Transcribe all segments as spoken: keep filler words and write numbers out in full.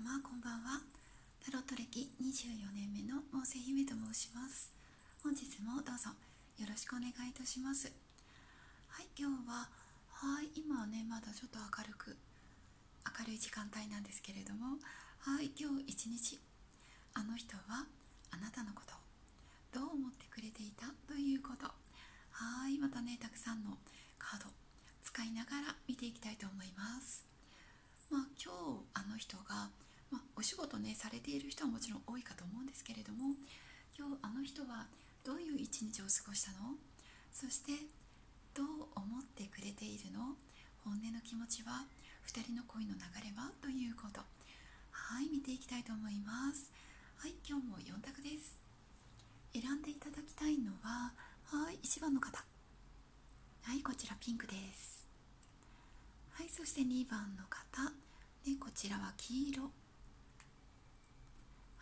様こんばんは。タロット歴にじゅうよねんめのモーセ姫と申します。本日もどうぞよろしくお願いいたします。はい、今日ははい今はねまだちょっと明るく明るい時間帯なんですけれども、はい今日一日あの人はあなたのことをどう思ってくれていたということ、はいまたねたくさんのカード使いながら見ていきたいと思います。まあ、今日あの人が、まあ、お仕事ねされている人はもちろん多いかと思うんですけれども、今日あの人はどういう一日を過ごしたの、そしてどう思ってくれているの、本音の気持ちは、ふたりの恋の流れはということ、はい見ていきたいと思います。はい今日もよん択です。選んでいただきたいのははいいちばんの方、はいこちらピンクです。はい、そしてにばんの方、ね、こちらは黄色。はい、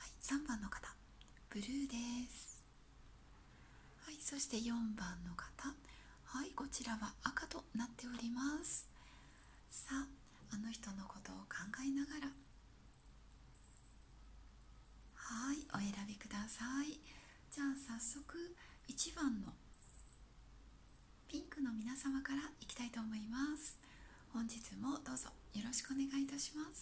さんばんの方、ブルーです。はい、そしてよんばんの方、はい、こちらは赤となっております。さあ、あの人のことを考えながら、はい、お選びください。じゃあ早速いちばんのピンクの皆様からいきたいと思います。本日もどうぞよろしくお願いいたします。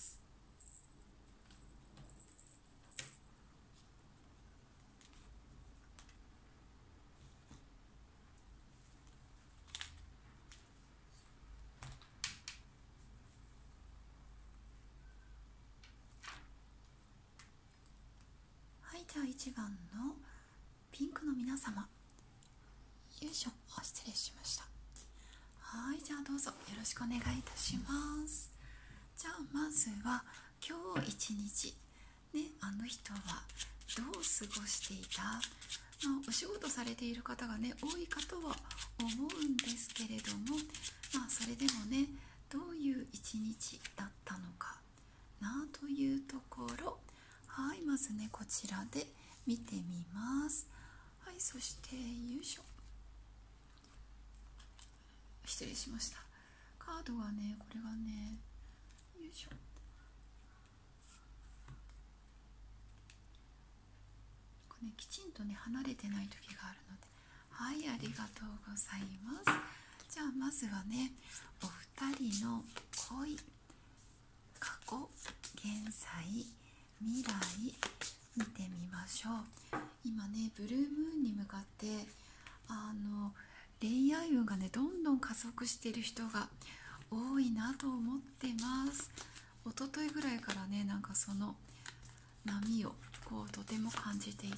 はい、じゃあいちばんのピンクの皆様、よいしょ、あ失礼しました。はいじゃあどうぞよろしくお願いいたします。じゃあまずは今日一日ねあの人はどう過ごしていた、まあ、お仕事されている方がね多いかとは思うんですけれども、まあそれでもねどういう一日だったのかなというところ、はいまずねこちらで見てみます。はい、そしてよいしょ、失礼しました。カードはねこれがねよいしょ、これねきちんとね離れてない時があるので、はいありがとうございます。じゃあまずはねお二人の恋、過去、現在、未来見てみましょう。今ねブルームーンに向かってあの恋愛運がねどんどん加速している人が多いなと思ってます。一昨日ぐらいからねなんかその波をこうとても感じていて、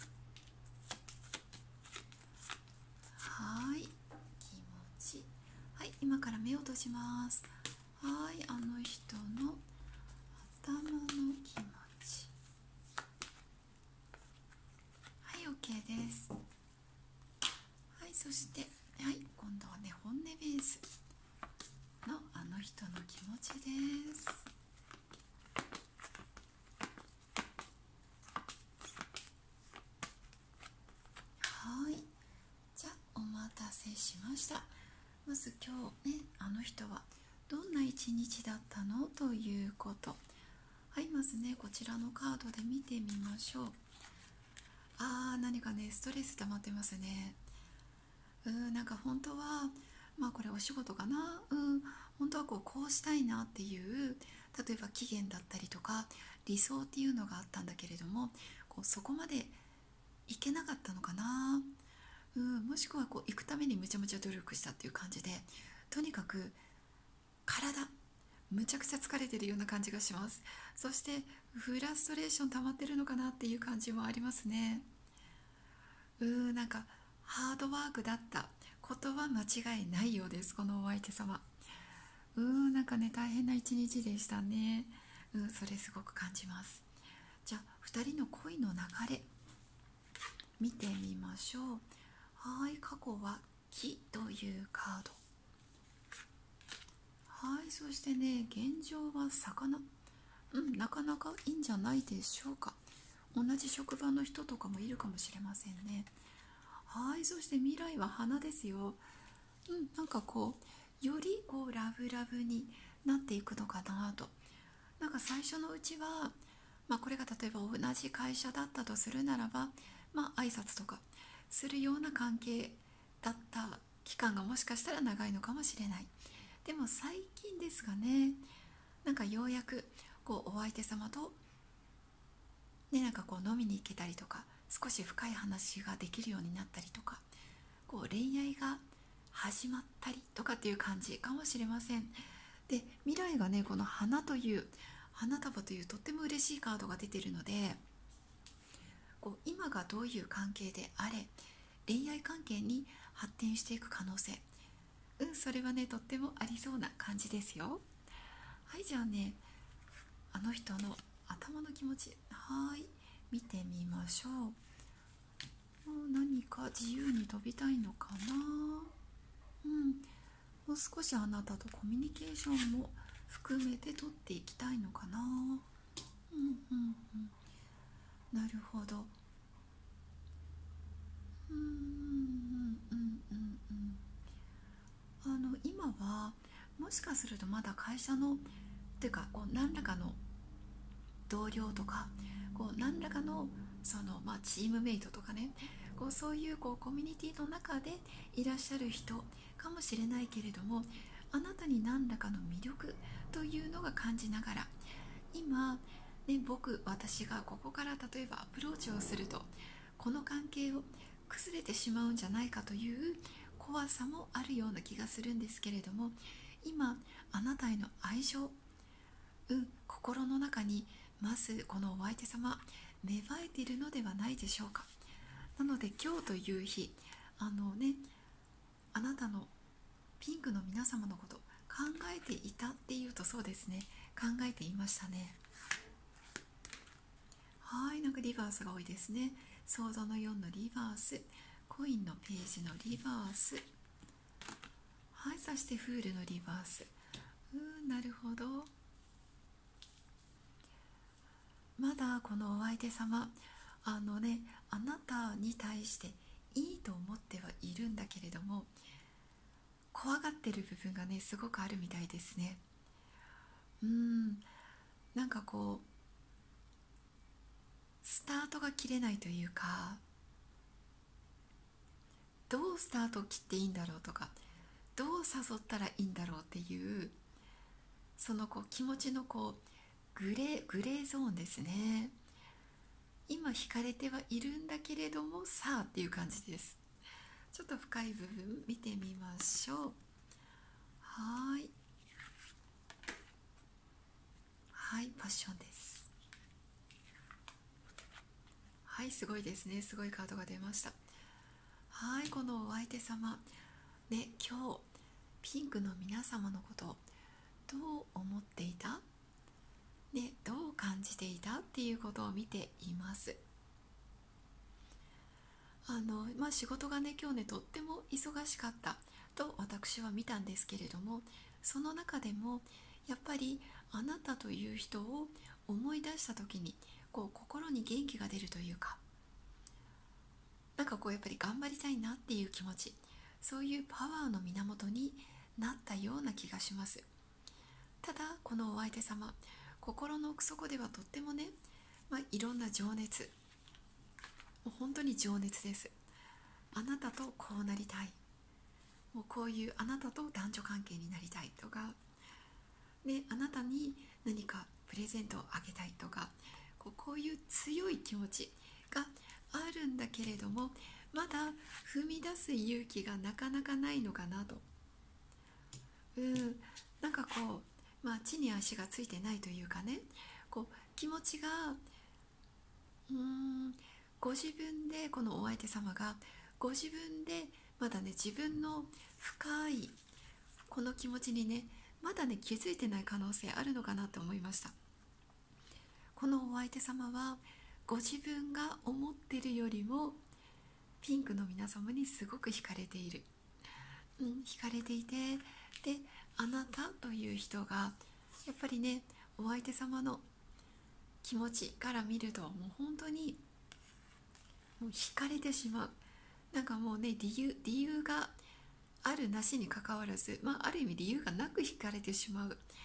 はい気持ち、はい今から目を閉じます。はいあの人の頭の気持ち、はい OK です。はいそしてはい今度はね本音ベースのあの人の気持ちです。はいじゃあお待たせしました。まず今日ねあの人はどんな一日だったのということ、はいまずねこちらのカードで見てみましょう。あー何かねストレス溜まってますね。うーんなんか本当はまあこれお仕事かな、うん本当はこうこうしたいなっていう例えば期限だったりとか理想っていうのがあったんだけれども、こうそこまでいけなかったのかな、うん、もしくはこう行くためにむちゃむちゃ努力したっていう感じで、とにかく体むちゃくちゃ疲れてるような感じがします。そしてフラストレーション溜まってるのかなっていう感じもありますね。うーんなんかハードワークだったことは間違いないようです、このお相手様。うーんなんかね大変な一日でしたね。うんそれすごく感じます。じゃあふたりの恋の流れ見てみましょう。はい過去は木というカード、はいそしてね現状は魚、うんなかなかいいんじゃないでしょうか。同じ職場の人とかもいるかもしれませんね。はいそして未来は花ですよ。うんなんかこうよりこうラブラブになっていくのかなと。 なんか最初のうちは、まあ、これが例えば同じ会社だったとするならば、まあ挨拶とかするような関係だった期間がもしかしたら長いのかもしれない。でも最近ですかね、なんかようやくこうお相手様と、ね、なんかこう飲みに行けたりとか、少し深い話ができるようになったりとか、こう恋愛が始まったりとかっていう感じかもしれません。で、未来がね、この花という花束というとっても嬉しいカードが出てるので、こう今がどういう関係であれ恋愛関係に発展していく可能性、うんそれはねとってもありそうな感じですよ。はい、じゃあね、あの人の頭の気持ち、はい見てみましょう。もう何か自由に飛びたいのかな。うん、もう少しあなたとコミュニケーションも含めて取っていきたいのかな。うんうんうん、なるほど。うんうんうんうんうん。あの今はもしかするとまだ会社のっていうかこう何らかの同僚とか、こう何らかのその、まあ、チームメイトとかね、こうそういう、こうコミュニティの中でいらっしゃる人かもしれないけれども、あなたに何らかの魅力というのが感じながら、今、ね、僕私がここから例えばアプローチをするとこの関係を崩れてしまうんじゃないかという怖さもあるような気がするんですけれども、今あなたへの愛情、うん、心の中にまずこのお相手様芽生えているのではないでしょうか。なので今日という日、あのね、あなたのピンクの皆様のこと考えていたっていうと、そうですね、考えていましたね。はい、なんかリバースが多いですね。ソードのよんのリバース、コインのページのリバース、はい、そしてフールのリバース。うーん、なるほど。まだこのお相手様、あのね、あなたに対していいと思ってはいるんだけれども、怖がってる部分がねすごくあるみたいですね。うーん、なんかこうスタートが切れないというか、どうスタートを切っていいんだろうとか、どう誘ったらいいんだろうっていう、そのこう気持ちのこうグレーグレーゾーンですね。今惹かれてはいるんだけれども、さあっていう感じです。ちょっと深い部分見てみましょう。はい、はい、パッションです。はい、すごいですね。すごいカードが出ました。はい、このお相手様ね、今日ピンクの皆様のことどう思っていた、ね、どう感じていたっていうことを見ています。あの、まあ、仕事がね今日ねとっても忙しかったと私は見たんですけれども、その中でもやっぱりあなたという人を思い出した時にこう心に元気が出るというか、なんかこうやっぱり頑張りたいなっていう気持ち、そういうパワーの源になったような気がします。ただこのお相手様、心の奥底ではとってもね、まあ、いろんな情熱、もう本当に情熱です。あなたとこうなりたい、もうこういうあなたと男女関係になりたいとか、ね、あなたに何かプレゼントをあげたいとか、こう、こういう強い気持ちがあるんだけれども、まだ踏み出す勇気がなかなかないのかなと。うんなんかこう、まあ、地に足がついてないというかね、こう気持ちがうーんご自分で、このお相手様がご自分でまだね自分の深いこの気持ちにねまだね気づいてない可能性あるのかなと思いました。このお相手様はご自分が思ってるよりもピンクの皆様にすごく惹かれている、うん、惹かれていて、であなたという人がやっぱりねお相手様の気持ちから見るともう本当にもう惹かれてしまう。なんかもうね理由理由があるなしにかかわらず、まあ、ある意味理由がなく惹かれてしまう。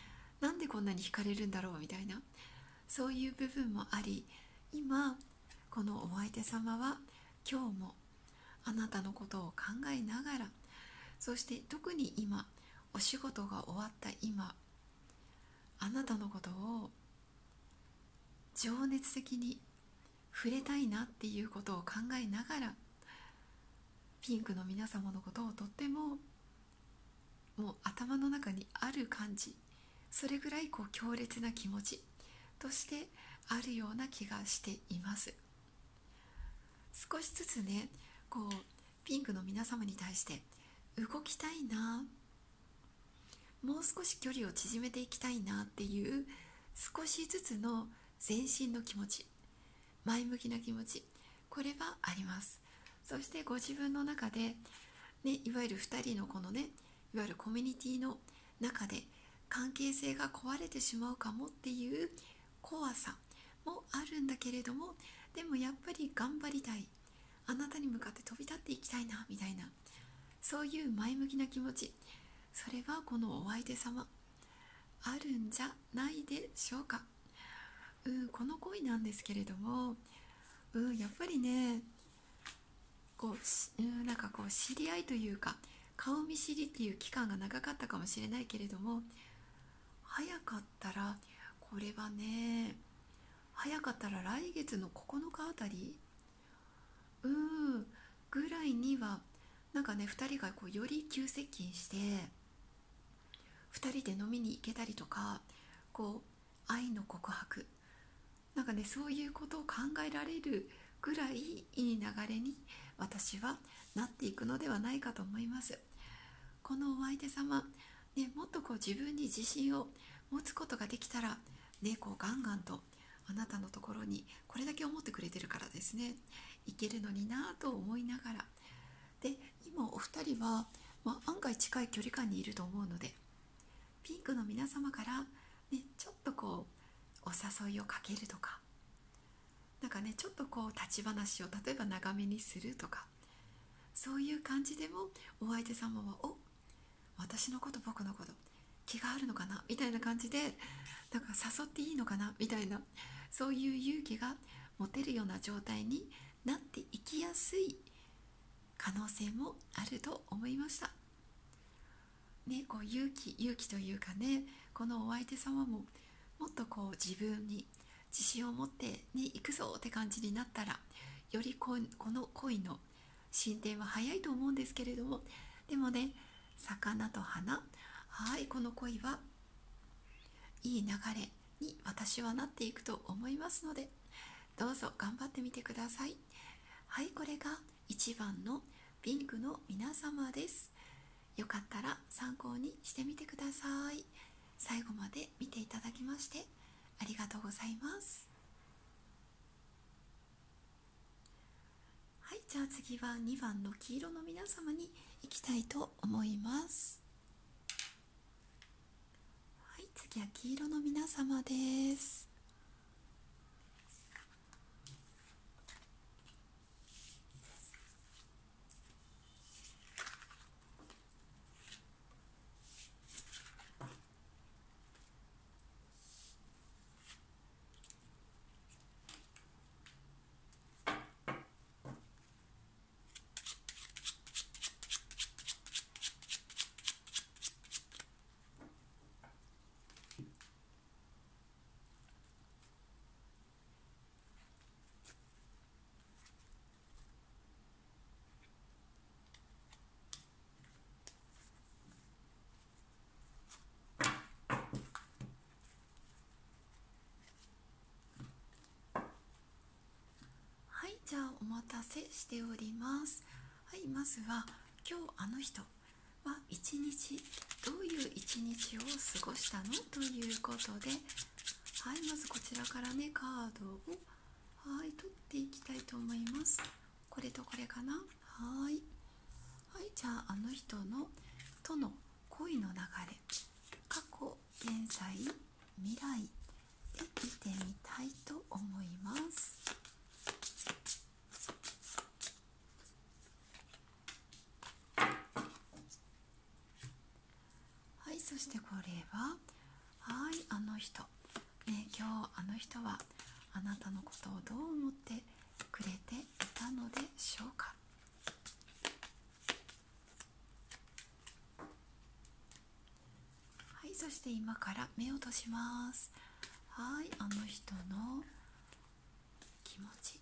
なんでこんなに惹かれるんだろうみたいな、そういう部分もあり、今このお相手様は今日もあなたのことを考えながら、そして特に今お仕事が終わった今、あなたのことを情熱的に触れたいなっていうことを考えながら、ピンクの皆様のことをとってももう頭の中にある感じ、それぐらいこう強烈な気持ちとしてあるような気がしています。少しずつね、こうピンクの皆様に対して動きたいな、もう少し距離を縮めていきたいなっていう少しずつの前進の気持ち、前向きな気持ち、これはあります。そしてご自分の中で、ね、いわゆるふたりのこのね、いわゆるコミュニティの中で関係性が壊れてしまうかもっていう怖さもあるんだけれども、でもやっぱり頑張りたい、あなたに向かって飛び立っていきたいなみたいな、そういう前向きな気持ち、それはこのお相手様あるんじゃないでしょうか。うん、この恋なんですけれども、うん、やっぱりね、こう、うん、なんかこう知り合いというか顔見知りっていう期間が長かったかもしれないけれども、早かったらこれはね、早かったら来月のここのかあたり、うんぐらいにはなんかね、ふたりがこうより急接近してふたりで飲みに行けたりとか、こう愛の告白、なんかね、そういうことを考えられるぐらいいい流れに私はなっていくのではないかと思います。このお相手様、ね、もっとこう自分に自信を持つことができたら、ね、こうガンガンとあなたのところにこれだけ思ってくれてるからですね、いけるのになと思いながら、で今お二人は、まあ、案外近い距離感にいると思うので、ピンクの皆様から、ね、ちょっとこうお誘いをかけるとか、なんかね、ちょっとこう立ち話を例えば長めにするとか、そういう感じでもお相手様は、お、私のこと、僕のこと気があるのかなみたいな感じで、なんか誘っていいのかなみたいな、そういう勇気が持てるような状態になっていきやすい可能性もあると思いました。ね、こう勇気勇気というかね、このお相手様ももっとこう自分に自信を持ってね、行くぞって感じになったら、よりここの恋の進展は早いと思うんですけれども、でもね、魚と花、はい、この恋はいい流れに私はなっていくと思いますので、どうぞ頑張ってみてください。はい、これがいちばんのピンクの皆様です。よかったら参考にしてみてください。最後まで見ていただきましてありがとうございます。はい、じゃあ次はにばんの黄色の皆様に行きたいと思います。はい、次は黄色の皆様です。はい、じゃあお待たせしております。はい、まずは今日あの人は一日どういう一日を過ごしたのということで、はい、まずこちらからね、カードをはい取っていきたいと思います。これとこれかな。はい、はい、じゃああの人のとの恋の流れ、過去、現在、未来で見てみたいと思います。はい、そしてこれははい人、ね、今日あの人はあなたのことをどう思ってくれていたのでしょうか。はい、そして今から目を閉じます。はい、あの人の気持ち、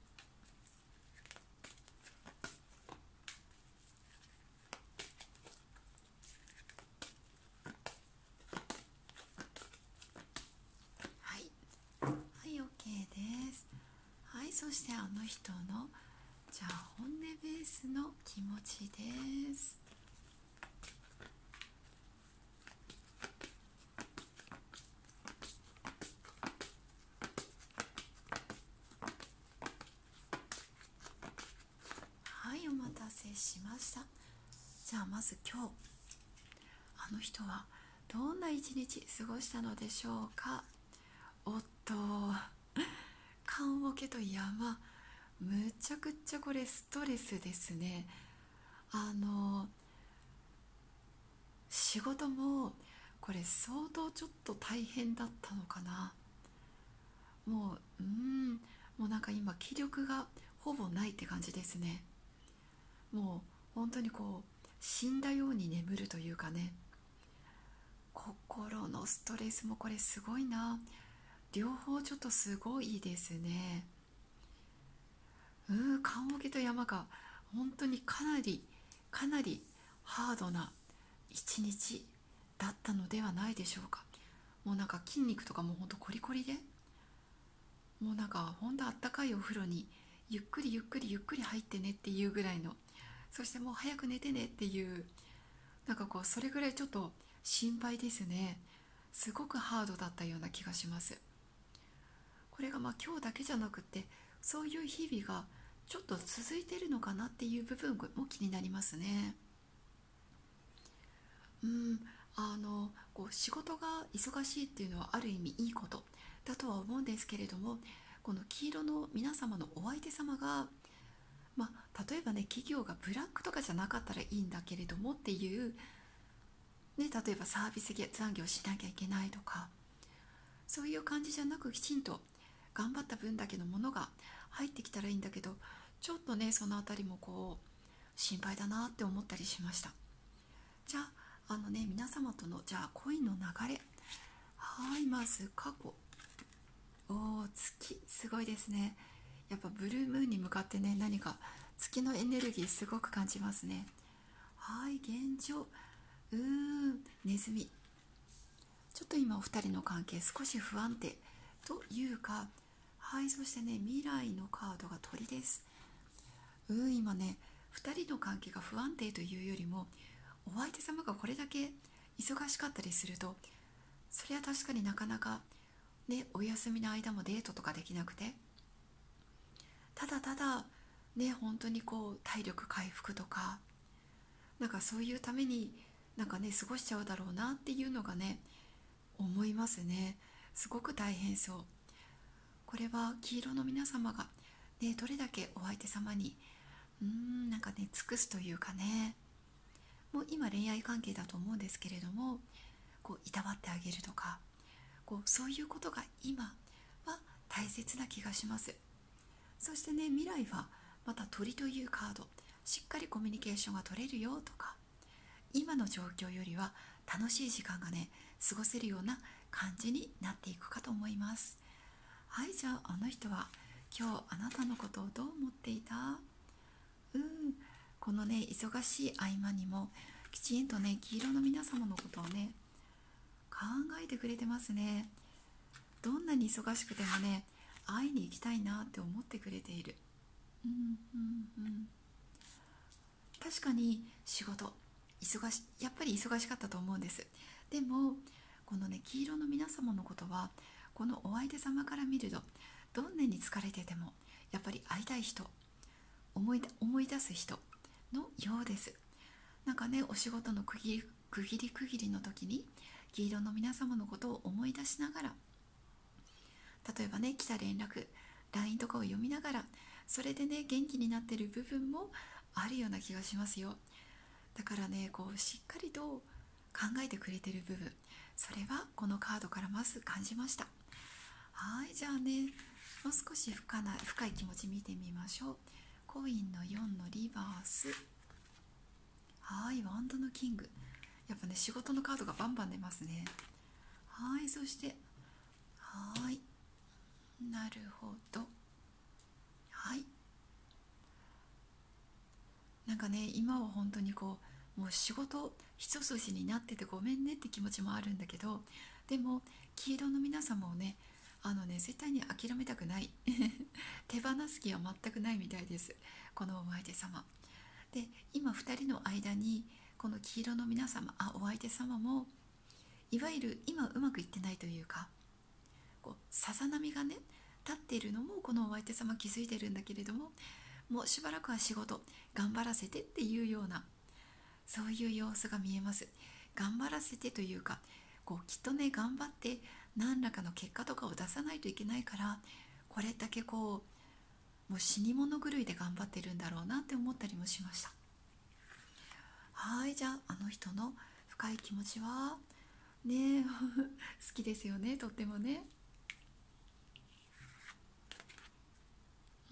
はい、はい、OK です。はい、そしてあの人のじゃあ本音ベースの気持ちです。はい、お待たせしました。じゃあまず今日あの人はどんな一日過ごしたのでしょうか。おっと、棺桶と山、むちゃくちゃこれストレスですね。あの仕事もこれ相当ちょっと大変だったのかな。もううーんもうなんか今気力がほぼないって感じですね。もう本当にこう死んだように眠るというかね、心のストレスもこれすごいな。両方ちょっとすごいですね。うー棺桶と山が本当にかなりかなりハードな一日だったのではないでしょうか。もうなんか筋肉とかも本当コリコリで、もうなんか本当あったかいお風呂にゆっくりゆっくりゆっくり入ってねっていうぐらいの、そしてもう早く寝てねっていう、なんかこうそれぐらいちょっと心配ですね。すごくハードだったような気がします。これがまあ今日だけじゃなくて、そういう日々がちょっと続いてるのかなっていう部分も気になりますね。うんあのこう仕事が忙しいっていうのはある意味いいことだとは思うんですけれども、この黄色の皆様のお相手様が、まあ、例えばね企業がブラックとかじゃなかったらいいんだけれどもっていう、ね、例えばサービス残業しなきゃいけないとか、そういう感じじゃなくきちんと頑張った分だけのものが入ってきたらいいんだけど、ちょっとねそのあたりもこう心配だなって思ったりしました。じゃああのね皆様とのじゃあ恋の流れ、はい、まず過去、おー月すごいですね。やっぱブルームーンに向かってね何か月のエネルギーすごく感じますね。はい、現状、うーんネズミ、ちょっと今お二人の関係少し不安定というか、はい、そしてね未来のカードが鳥です。うーん今ねふたりの関係が不安定というよりも、お相手様がこれだけ忙しかったりすると、それは確かになかなかねお休みの間もデートとかできなくて、ただただね本当にこう体力回復とか、なんかそういうためになんかね過ごしちゃうだろうなっていうのがね思いますね。すごく大変そう。これは黄色の皆様がねどれだけお相手様にうーんなんかね尽くすというかね、もう今恋愛関係だと思うんですけれども、こういたわってあげるとか、こうそういうことが今は大切な気がします。そしてね未来はまた鳥というカード、しっかりコミュニケーションが取れるよとか、今の状況よりは楽しい時間がね過ごせるような感じになっていくかと思います。はい、じゃああの人は今日あなたのことをどう思っていた？うんこのね忙しい合間にもきちんとね黄色の皆様のことをね考えてくれてますね。どんなに忙しくてもね会いに行きたいなって思ってくれている。うんうんうん、確かに仕事忙しやっぱり忙しかったと思うんです。でもこのね黄色の皆様のことは、このお相手様から見るとどんなに疲れててもやっぱり会いたい人、思い思い出す人のようです。なんかねお仕事の区切り区切り区切りの時に黄色の皆様のことを思い出しながら、例えばね来た連絡 ライン とかを読みながら、それでね元気になってる部分もあるような気がしますよ。だからねこうしっかりと考えてくれてる部分、 それはこのカードからまず感じました。はい、じゃあね、もう少し深な深い気持ち見てみましょう。コインのよんのリバース。はい、ワンドのキング。やっぱね、仕事のカードがバンバン出ますね。はい、そしてはい、なるほど。はい、なんかね、今は本当にこうもう仕事一筋になっててごめんねって気持ちもあるんだけど、でも黄色の皆様をね、あのね、絶対に諦めたくない手放す気は全くないみたいです、このお相手様で。今ふたりの間にこの黄色の皆様、あお相手様もいわゆる今うまくいってないというか、こうさざ波がね立っているのもこのお相手様気づいてるんだけれども、もうしばらくは仕事頑張らせてっていうような、そういう様子が見えます。頑張らせてというか、こうきっとね頑張って何らかの結果とかを出さないといけないから、これだけこうもう死に物狂いで頑張ってるんだろうなって思ったりもしました。はい、じゃああの人の深い気持ちはね好きですよね、とってもね。うん、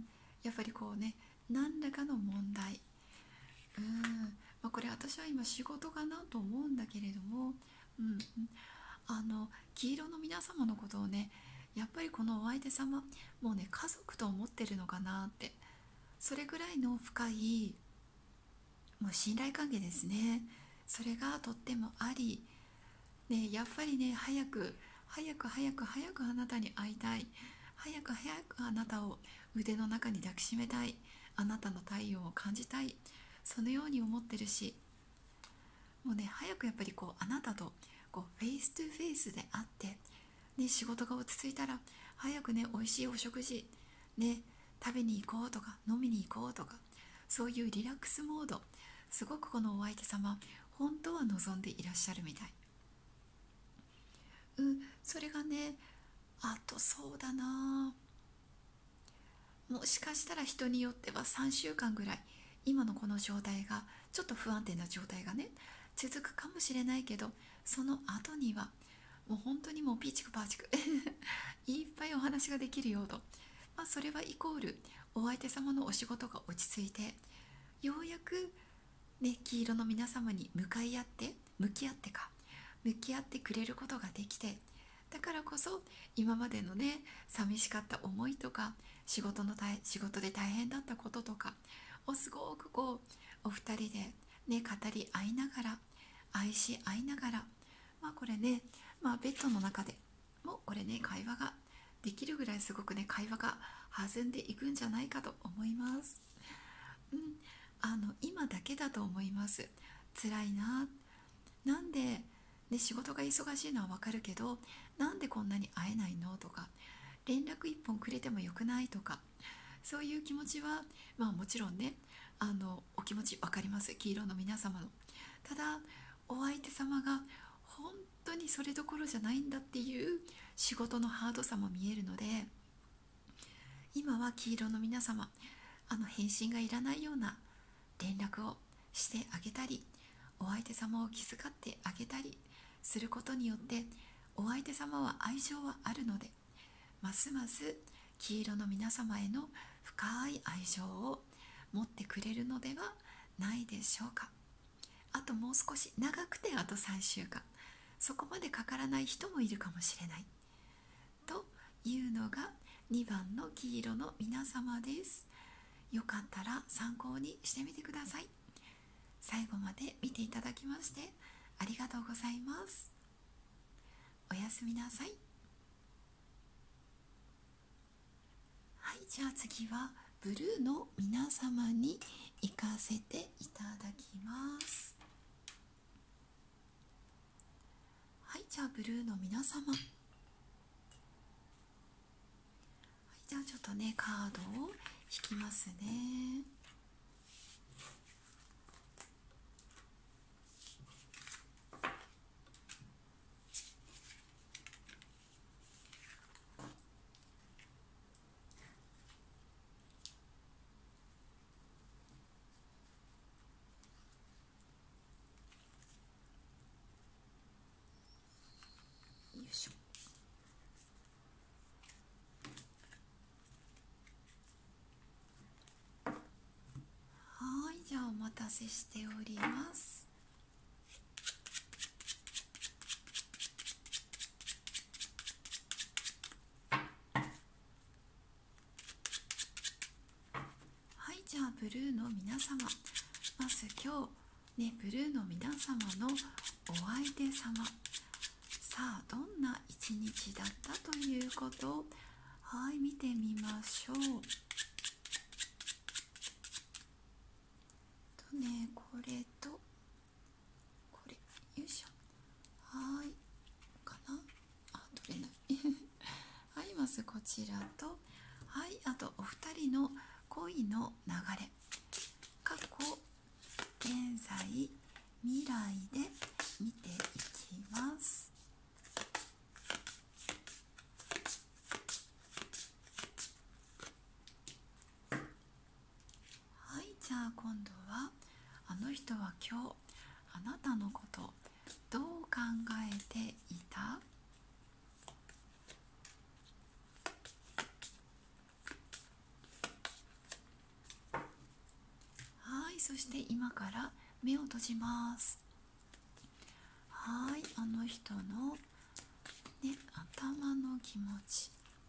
やっぱりこうね、何らかの問題、うん、まあ、これ私は今仕事かなと思うんだけれども、うん、あの黄色の皆様のことをね、やっぱりこのお相手様もうね家族と思ってるのかなって、それぐらいの深いもう信頼関係ですね。それがとってもあり、ね、やっぱりね、早く早く早く早くあなたに会いたい、早く早くあなたを腕の中に抱きしめたい、あなたの体温を感じたい、そのように思ってるし、もうね早くやっぱりこうあなたとこうフェイストゥフェイスで会って、ね、仕事が落ち着いたら早くね美味しいお食事、ね、食べに行こうとか飲みに行こうとか、そういうリラックスモード、すごくこのお相手様本当は望んでいらっしゃるみたい。うん、それがね、あとそうだな、もしかしたら人によってはさんしゅうかんぐらい今のこの状態がちょっと不安定な状態がね続くかもしれないけど、その後にはもう本当にもうピーチクパーチクいっぱいお話ができるよと、まあ、それはイコールお相手様のお仕事が落ち着いて、ようやくね黄色の皆様に向かい合って向き合ってか向き合ってくれることができて、だからこそ今までのね寂しかった思いとか仕事の大仕事で大変だったこととかをすごくこうお二人でね語り合いながら愛し合いながら、まあこれね、まあベッドの中でもこれね会話ができるぐらいすごくね会話が弾んでいくんじゃないかと思います。うん、あの今だけだと思います。辛いな、なんで、ね、仕事が忙しいのはわかるけどなんでこんなに会えないのとか、連絡一本くれてもよくないとか、そういう気持ちはまあもちろんね、あのお気持ち分かります、黄色の皆様の。ただお相手様が本当にそれどころじゃないんだっていう仕事のハードさも見えるので、今は黄色の皆様、あの返信がいらないような連絡をしてあげたり、お相手様を気遣ってあげたりすることによって、お相手様は愛情はあるので、ますます黄色の皆様への深い愛情を持ってくれるのではないでしょうか。あともう少し、長くてあとさんしゅうかん、そこまでかからない人もいるかもしれないというのがにばんの黄色の皆様です。よかったら参考にしてみてください。最後まで見ていただきましてありがとうございます。おやすみなさい。はい、じゃあ次はブルーの皆様に行かせていただきます。はい、じゃあブルーの皆様、はい、じゃあちょっとねカードを引きますね。 しょ。はい、じゃあお待たせしております。はい、じゃあブルーの皆様、まず今日ね、ブルーの皆様のお相手様、さあどんな一日だったということを、はい、見てみましょう。とね、これとこれ、よいしょ。はいかなあ、取れないはい、まずこちらと、はい、あとお二人の恋の流れ、過去、現在、未来で見ていきます。はい、じゃあ今度は、あの人は今日あなたのことどう考えていた？はい、そして今から目を閉じます。はい、あの人の、ね、頭の気持ち。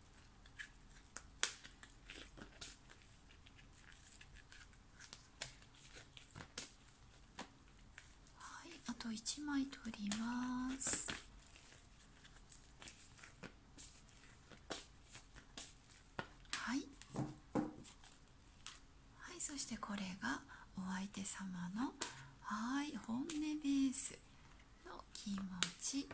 はい、あといちまい取ります。はい、はい、そしてこれがお相手様の、はい、本音ベースの気持ち。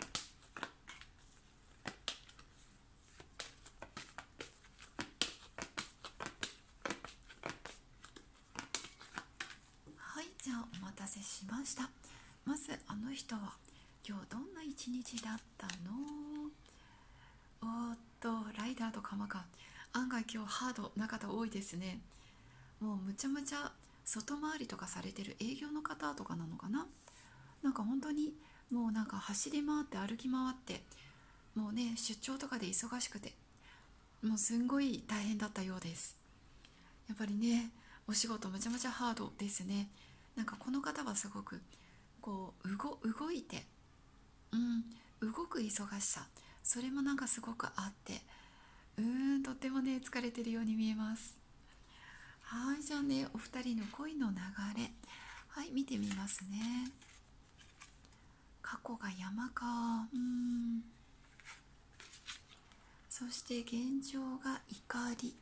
はい、じゃあお待たせしました。まずあの人は今日どんな一日だったの？おーっと、ライダーとカマか。案外今日ハードな方多いですね。もうむちゃむちゃ外回りとかされてる営業の方とかなのかな。なんか本当にもうなんか走り回って歩き回って、もうね、出張とかで忙しくて、もうすんごい大変だったようです。やっぱりね、お仕事むちゃむちゃハードですね。なんかこの方はすごくこう動動いて、うん、動く忙しさ、それもなんかすごくあって、うーん、とってもね疲れてるように見えます。はい、じゃあね、お二人の恋の流れ、はい、見てみますね。過去が山か、うん、そして現状が怒り、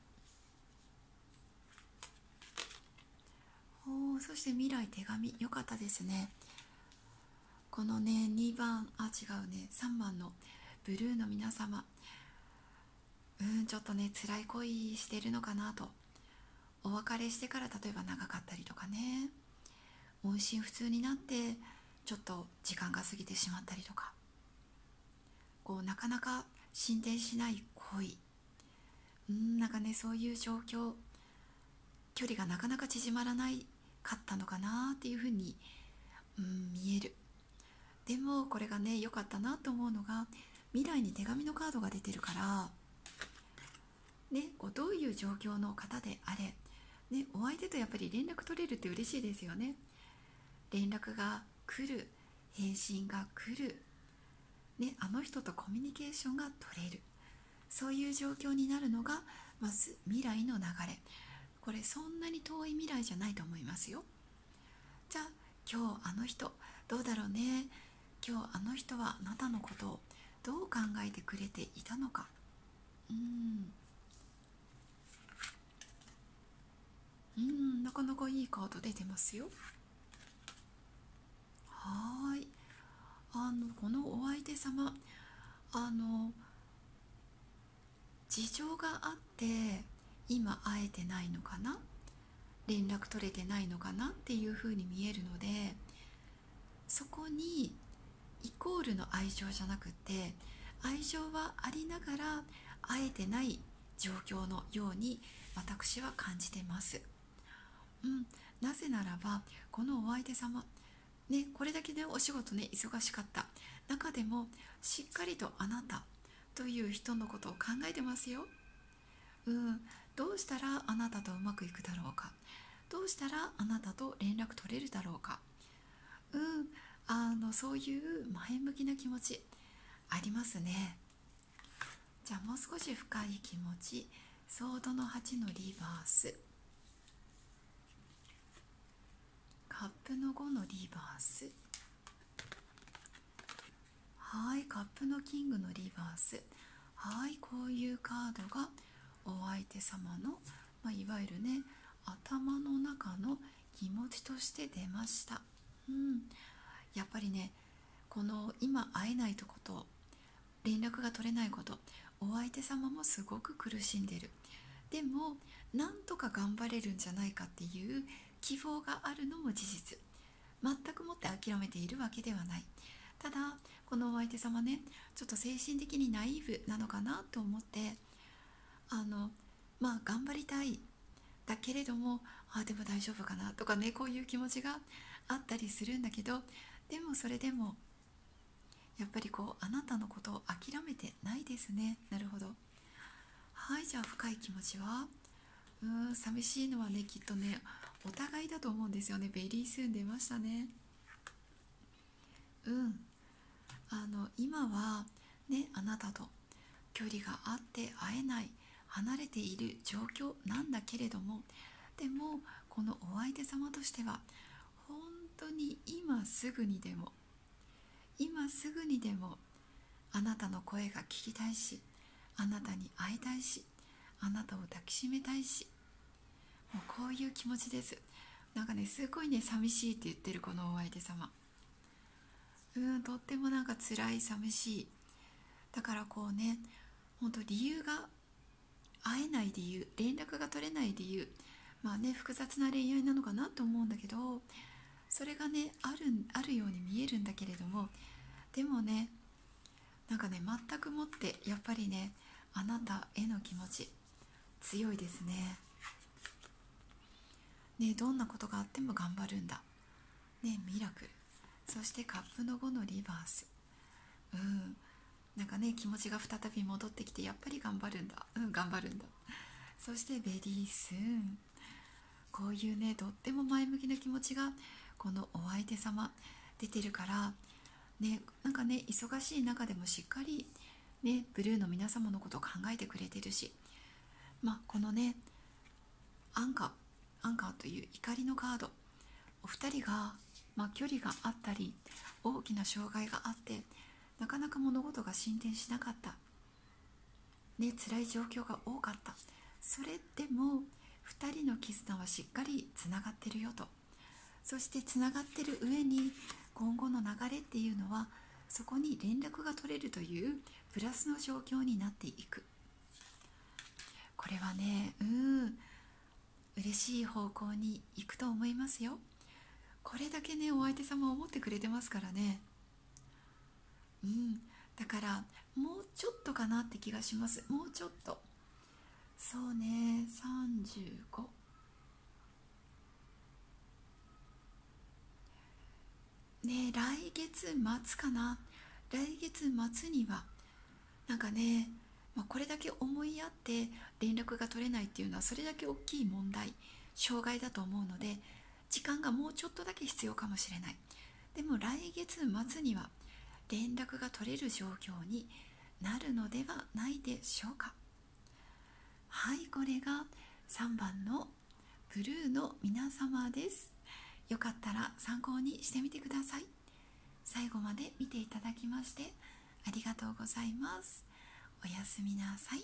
お、そして未来手紙、よかったですね。このねにばん、あ、違うね、さんばんのブルーの皆様、うん、ちょっとね辛い恋してるのかなと。お別れしてから例えば長かったりとかね、音信不通になってちょっと時間が過ぎてしまったりとか、こうなかなか進展しない恋、うん、なんかねそういう状況、距離がなかなか縮まらないかったのかなっていうふうに、うん、見える。でもこれがね良かったなと思うのが、未来に手紙のカードが出てるからね、こうどういう状況の方であれ、ね、お相手とやっぱり連絡取れるって嬉しいですよね。連絡が来る、返信が来る、ね、あの人とコミュニケーションが取れる、そういう状況になるのがまず未来の流れ。これそんなに遠い未来じゃないと思いますよ。じゃあ今日あの人どうだろうね。今日あの人はあなたのことをどう考えてくれていたのか。うーんうーんなかなかいいカード出てますよ。はーい、あのこのお相手様、あの事情があって今会えてないのかな、連絡取れてないのかなっていう風に見えるので、そこにイコールの愛情じゃなくて、愛情はありながら会えてない状況のように私は感じてます。うん、なぜならばこのお相手様ね、これだけでお仕事ね忙しかった中でもしっかりとあなたという人のことを考えてますよ。うん、どうしたらあなたとうまくいくだろうか、どうしたらあなたと連絡取れるだろうか、うん、あのそういう前向きな気持ちありますね。じゃあもう少し深い気持ち、ソードのはちのリバース、カップのごのリバース、はい、カップのキングのリバース、はい、こういうカードがお相手様の、まあ、いわゆるね頭の中の気持ちとして出ました。うん、やっぱりね、この今会えないとこと、連絡が取れないこと、お相手様もすごく苦しんでる。でもなんとか頑張れるんじゃないかっていう希望があるのも事実。全くもって諦めているわけではない。ただこのお相手様ね、ちょっと精神的にナイーブなのかなと思って、あのまあ頑張りたいだけれども、あでも大丈夫かなとかね、こういう気持ちがあったりするんだけど、でもそれでもやっぱりこうあなたのことを諦めてないですね。なるほど。はい、じゃあ深い気持ちは、うーん寂しいのはね、きっとねお互いだと思うんですよね。ベリースーン出ましたね。うんあの今はね、あなたと距離があって会えない、離れている状況なんだけれども、でもこのお相手様としては本当に今すぐにでも今すぐにでもあなたの声が聞きたいし、あなたに会いたいし、あなたを抱きしめたいし、もうこういう気持ちです。なんかね、すごいね寂しいって言ってるこのお相手様、うんとってもなんか辛い、寂しい。だからこうね、本当理由が、会えない理由、連絡が取れない理由、まあね複雑な恋愛なのかなと思うんだけど、それがねあるあるように見えるんだけれども、でもね、なんかね全くもってやっぱりねあなたへの気持ち強いですね。ね、どんなことがあっても頑張るんだ、ね、ミラクル。そしてカップのごのリバース、うんなんかね気持ちが再び戻ってきて、やっぱり頑張るんだ、うん頑張るんだ。そしてベリースーン、こういうねとっても前向きな気持ちがこのお相手様出てるからね、なんかね忙しい中でもしっかりねブルーの皆様のことを考えてくれてるし、まあこのねアンカーアンカーという怒りのカード、お二人が、まあ、距離があったり大きな障害があってなかなか物事が進展しなかった、ね、辛い状況が多かった。それでもふたりの絆はしっかりつながってるよと。そしてつながってる上に今後の流れっていうのはそこに連絡が取れるというプラスの状況になっていく。これはね、うん嬉しい方向に行くと思いますよ。これだけねお相手様を思ってくれてますからね。うんだからもうちょっとかなって気がします。もうちょっと、そうね、さんじゅうご、ね、来月末かな。来月末にはなんかね、まあ、これだけ思いやって連絡が取れないっていうのはそれだけ大きい問題、障害だと思うので、時間がもうちょっとだけ必要かもしれない。でも来月末には連絡が取れる状況になるのではないでしょうか。はい、これがさんばんのブルーの皆様です。よかったら参考にしてみてください。最後まで見ていただきましてありがとうございます。おやすみなさい。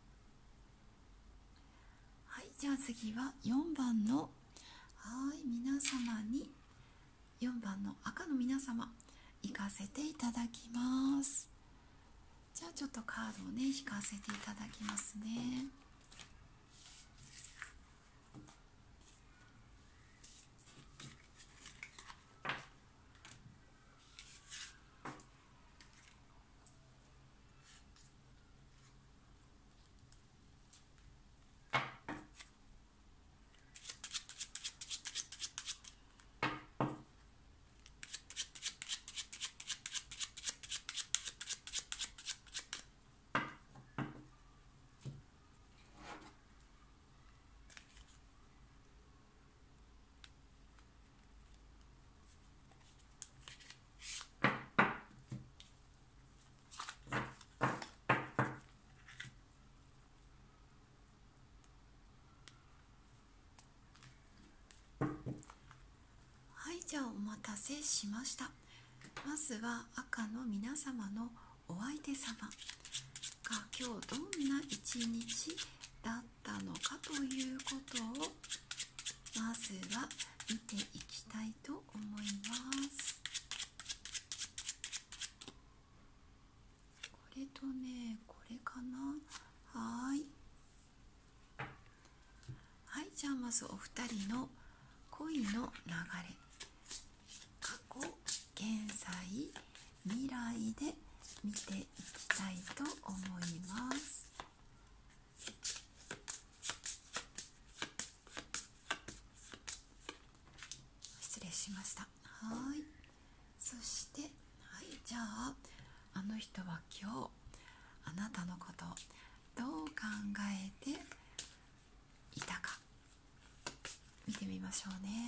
はい、じゃあ次はよんばんの、はい皆様によんばんの赤の皆様行かせていただきます。じゃあちょっとカードをね引かせていただきますね。 待たせしました。まずは赤の皆様のお相手様が今日どんな一日だったのかということをまずは見ていきたいと思います。これとね、これかな。はい。はい、じゃあまずお二人の恋の流れ、過去、現在、未来で見ていきたいと思います。失礼しました。はい。そして、はい、じゃああの人は今日あなたのことをどう考えていたか見てみましょうね。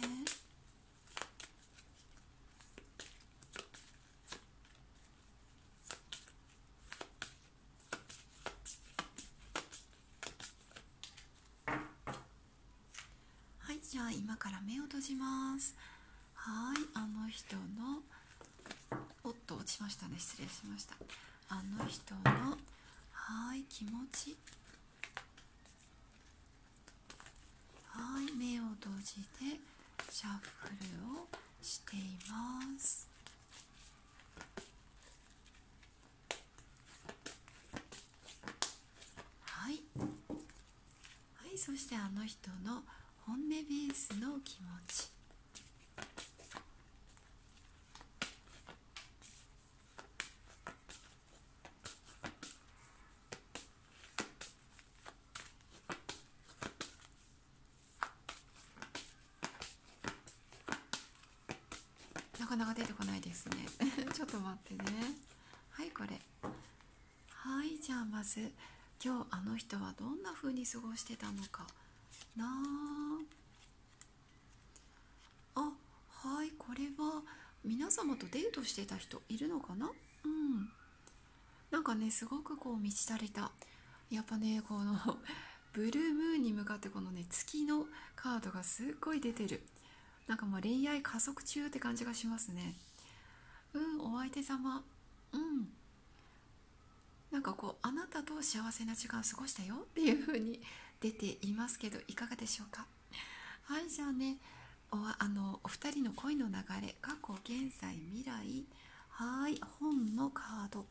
はい、じゃあ今から目を閉じます。はい、あの人のおっと落ちましたね、失礼しました。あの人のはい気持ち、はい目を閉じてシャッフルをしています。はい、はい、そしてあの人の本音ベースの気持ち、なかなか出てこないですねちょっと待ってね。はい、これ。はい、じゃあまず今日あの人はどんな風に過ごしてたのかなあ。はい、これは皆様とデートしてた人いるのかな。うん、なんかねすごくこう満ち足りた、やっぱねこのブルームーンに向かってこのね月のカードがすっごい出てる。なんかもう恋愛加速中って感じがしますね。うん、お相手様、うん、なんかこうあなたと幸せな時間を過ごしたよっていう風に出ていますけど、いかがでしょうか。はい、じゃあね、おあのお二人の恋の流れ、過去現在未来、はい、本のカード、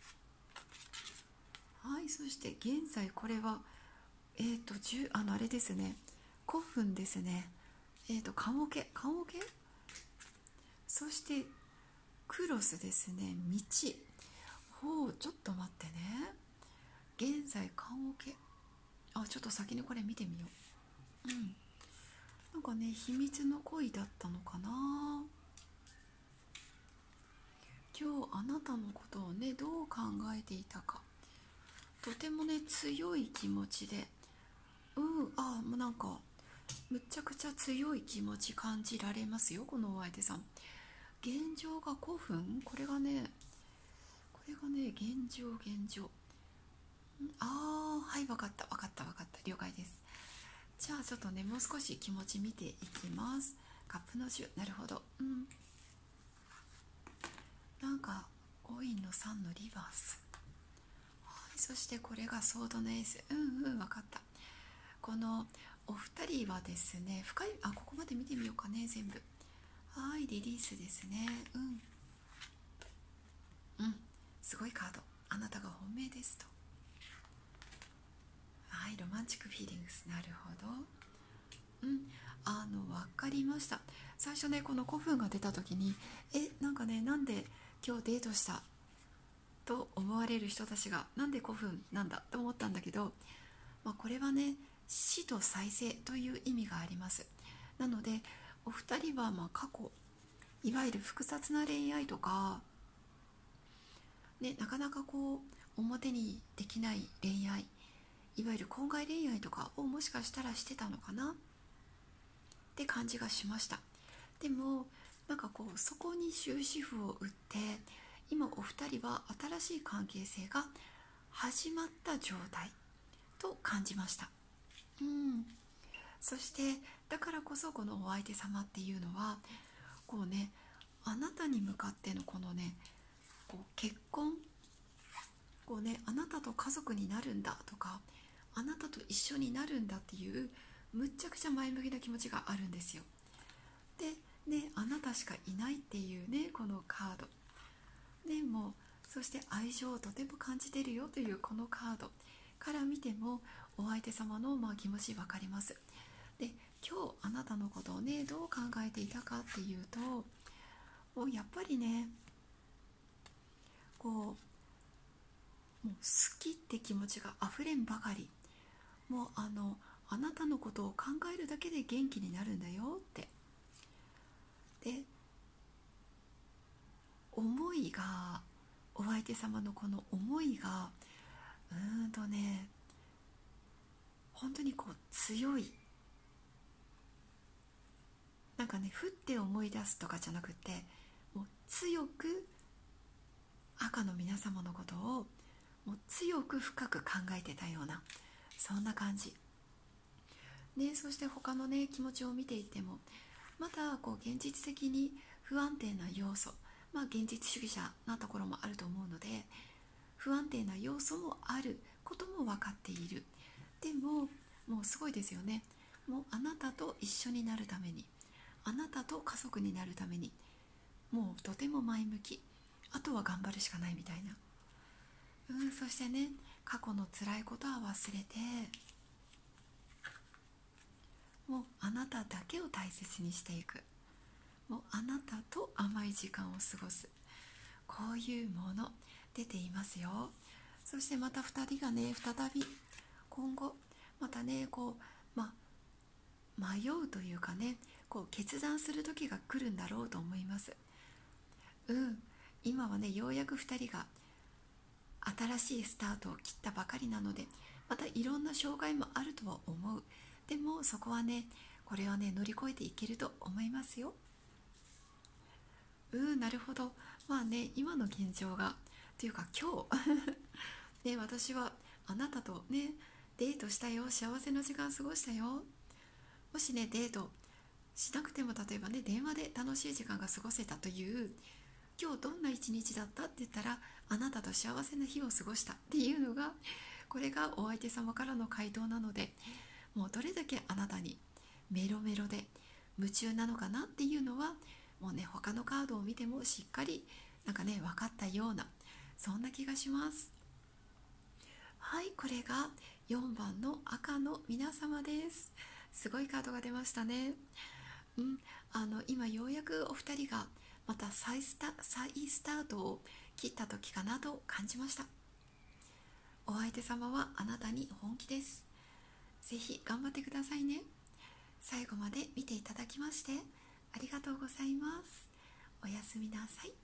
はい、そして現在、これはえっ、ー、とあのあれですね、古墳ですね。えっ、ー、と棺桶棺桶、そしてクロスですね、道。ほう、ちょっと待ってね、現在棺桶、あ、ちょっと先にこれ見てみよう。うん、なんかね秘密の恋だったのかな。今日あなたのことをねどう考えていたか、とてもね強い気持ちで、うん、あ、もうなんかむちゃくちゃ強い気持ち感じられますよ、このお相手さん。現状が古墳、これがねこれがね現状現状、ああ、はい、分かった分かった分かった、了解です。じゃあちょっとねもう少し気持ち見ていきます。カップのじゅう、なるほど、うん、なんかコインのさんのリバース、はい、そしてこれがソードのエース、うんうん、分かった。このお二人はですね深い、あ、ここまで見てみようかね、全部。はい、リリースですね。うんうん、すごいカード、あなたが本命ですと。はい、ロマンチックフィーリングス、なるほど。うん、あの分かりました。最初ねこの古墳が出た時に、えなんかねなんで今日デートしたと思われる人たちがなんで古墳なんだと思ったんだけど、まあ、これはね死と再生という意味があります。なのでお二人はまあ過去、いわゆる複雑な恋愛とか、ね、なかなかこう表にできない恋愛、いわゆる婚外恋愛とかをもしかしたらしてたのかなって感じがしました。でもなんかこうそこに終止符を打って今お二人は新しい関係性が始まった状態と感じました。うん、そしてだからこそこのお相手様っていうのは構ね、あなたに向かってのこのね、こう結婚、こうね、あなたと家族になるんだとか、あなたと一緒になるんだっていうむっちゃくちゃ前向きな気持ちがあるんですよ。でね、あなたしかいないっていうね、このカードでも、そして愛情をとても感じてるよというこのカードから見ても、お相手様のまあ気持ち分かります。で、今日あなたのことをね、どう考えていたかっていうと、もうやっぱりね、こうもう好きって気持ちがあふれんばかり、もうあのあなたのことを考えるだけで元気になるんだよって。で、思いが、お相手様のこの思いがうーんとね、本当にこう強い、なんかね、ふって思い出すとかじゃなくて、もう強く赤の皆様のことをもう強く深く考えてたような、そんな感じね。そして他のね、気持ちを見ていても、まだこう現実的に不安定な要素、まあ現実主義者なところもあると思うので、不安定な要素もあることも分かっている。でももうすごいですよね。もうあなたと一緒になるために、あなたと家族になるために、もうとても前向き、あとは頑張るしかないみたいな、うん、そしてね、過去の辛いことは忘れて、もうあなただけを大切にしていく、もうあなたと甘い時間を過ごす、こういうもの出ていますよ。そしてまたふたりがね、再び今後またね、こう、まあ、迷うというかね、こう決断する時が来るんだろうと思います。うん、今はね、ようやくふたりが新しいスタートを切ったばかりなので、またいろんな障害もあるとは思う。でもそこはね、これはね、乗り越えていけると思いますよ。うん、なるほど。まあね、今の現状がというか今日ね、私はあなたとね、デートしたよ、幸せな時間過ごしたよ。もしね、デートしなくても、例えばね、電話で楽しい時間が過ごせたという、今日どんな一日だったって言ったら、あなたと幸せな日を過ごしたっていうのが、これがお相手様からの回答なので、もうどれだけあなたにメロメロで夢中なのかなっていうのは、もうね、他のカードを見てもしっかりなんかね、分かったような、そんな気がします。はい、これがよんばんの赤の皆様です。すごいカードが出ましたね。うん、あの今ようやくお二人がまた再スタ、再スタートを切った時かなと感じました。お相手様はあなたに本気です。ぜひ頑張ってくださいね。最後まで見ていただきましてありがとうございます。おやすみなさい。